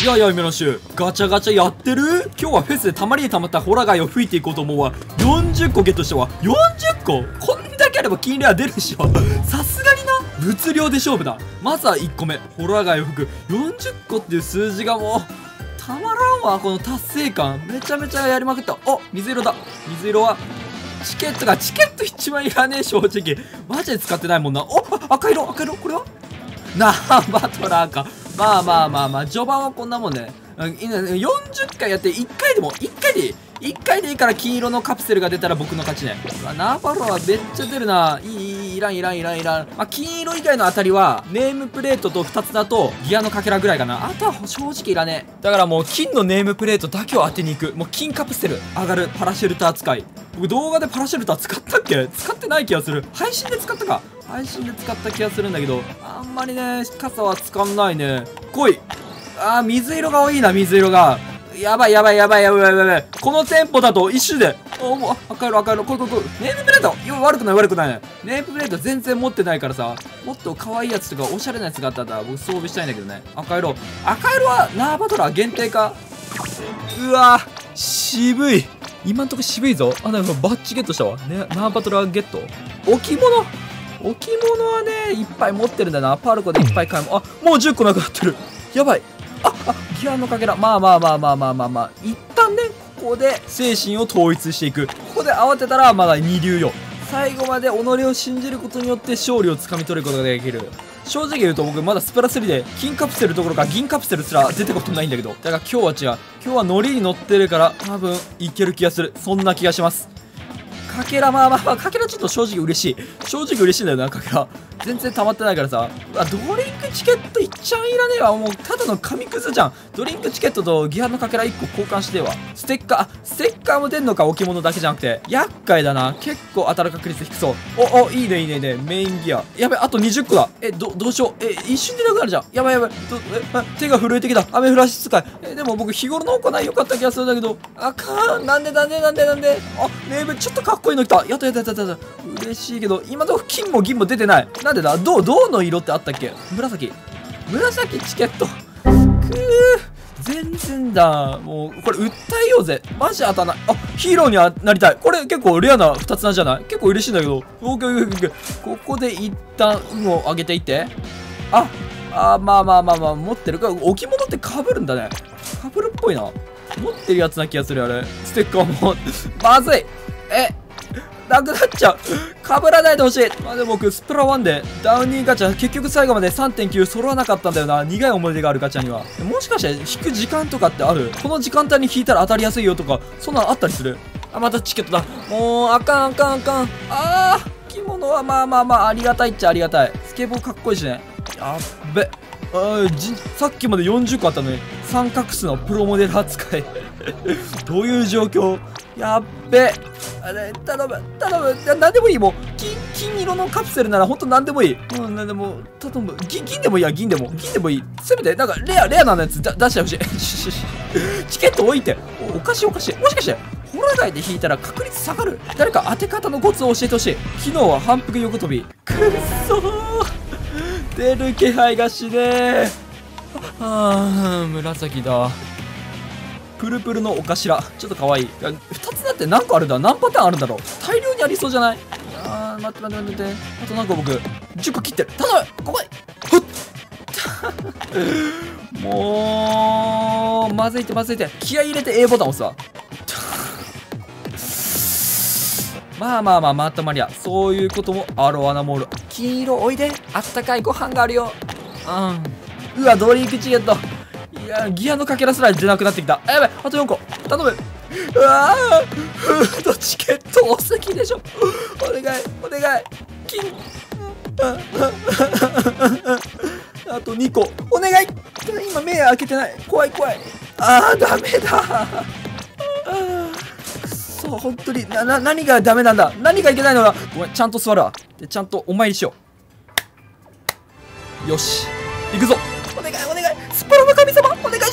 やミラシュ、ガチャガチャやってる？今日はフェスでたまりにたまったホラ貝を吹いていこうと思うわ。40個ゲットしたわ。40個？こんだけあれば金レア出るでしょ。さすがにな。物量で勝負だ。まずは1個目、ホラ貝を吹く。40個っていう数字がもうたまらんわ。この達成感めちゃめちゃやりまくった。お、水色だ。水色はチケット一番いらねえ、正直マジで使ってないもんな。お、赤色、これはナーバトラーか。まあ序盤はこんなもんね。40回やって1回でいいから黄色のカプセルが出たら僕の勝ちね。ナーバロはめっちゃ出るな。いらん。まあ、金色以外の当たりはネームプレートと2つだとギアのかけらぐらいかな。あとは正直いらねえ。だからもう金のネームプレートだけを当てに行く。もう金カプセル上がるパラシェルター使い。僕動画でパラシェルター使ったっけ？使ってない気がする。配信で使ったか。配信で使った気がするんだけど、あんまりね傘は使んないね。来い。水色が多いな。水色がやばい。このテンポだと一瞬で、もう赤色。これネームプレート悪くないね。ネームプレート全然持ってないからさ、もっと可愛いやつとかおしゃれなやつがあったら僕装備したいんだけどね。赤色はナーバトラー限定か。うわ渋い。今んとこ渋いぞ。なんかバッチゲットしたわね。ナーバトラーゲット。置物はねいっぱい持ってるんだな。パルコでいっぱい買いも。もう10個なくなってる。やばい。ギアのかけら。まあ一旦ねここで精神を統一していく。ここで慌てたらまだ二流よ。最後まで己を信じることによって勝利をつかみ取ることができる。正直言うと僕まだスプラ3で金カプセルどころか銀カプセルすら出たことないんだけど、だから今日は違う。今日はノリに乗ってるから多分いける気がする。そんな気がします。かけらかけらちょっと正直嬉しいんだよな。かけら全然溜まってないからさ。ドリンクチケットいっちゃんいらねえわ。もうただの紙くずじゃん。ドリンクチケットとギアのかけら1個交換してえわ。ステッカーも出んのか。置物だけじゃなくて厄介だな。結構当たる確率低そう。いいね。メインギアやべ。あと20個だ。どうしよう。一瞬でなくなるじゃん。やばい。手が震えてきた。雨降らし使い。でも僕日頃の行い良かった気がするんだけど、なんでネームちょっとかっこいいの来た。やった嬉しいけど今のとこ金も銀も出てない。なんでだ。銅の色ってあったっけ？紫チケット。全然だ。もうこれ訴えようぜ。マジ当たらない。ヒーローにはなりたい。これ結構レアな2つなんじゃない？結構嬉しいんだけど。オッケー。ここで一旦運を上げていって。まあ持ってるか。置物って被るんだね。被るっぽいな。持ってるやつな気がする。あれステッカーもまずい。なくなっちゃう。かぶらないでほしい。でも僕スプラ1でダウニーガチャ結局最後まで 3.9 揃わなかったんだよな。苦い思い出があるガチャには。もしかして引く時間とかってある？この時間帯に引いたら当たりやすいよとかそんなのあったりする？またチケットだ。もうあかん。着物はまあありがたいっちゃありがたい。スケボーかっこいいしね。やっべ。さっきまで40個あったのに三角巣のプロモデル扱いどういう状況？やっべ。頼む。何でもいい。もう金色のカプセルならほんと何でもいい。何でも頼む。銀でもいいや。銀でもいい。せめてなんかレアなやつ出してほしいチケット置いて。おかしい。もしかしてホラ貝で引いたら確率下がる？誰か当て方のコツを教えてほしい。昨日は反復横跳び。くっそー出る気配がしねえ。紫だ。プルプルのお頭ちょっとかわいい。2つだって何個あるんだ？何パターンあるんだろう？大量にありそうじゃない？待って。あと何個僕10個切ってる。頼む。ここでもうまずいって気合い入れて A ボタン押すわまとまりや。そういうこともあろうなモール。金色おいで。あったかいご飯があるよ。うわドリンクチケット。いやギアのかけらすら出なくなってきた。やばい。あと4個頼む。うわフードチケット多すぎでしょ。お願い金あと2個お願い。今目開けてない。怖い。ダメだ。くそ本当に何がダメなんだ。何がいけないのだ。ごめんちゃんと座るわ。でちゃんとお参りしよう。よし行くぞ。お願いスプラの神様お願い。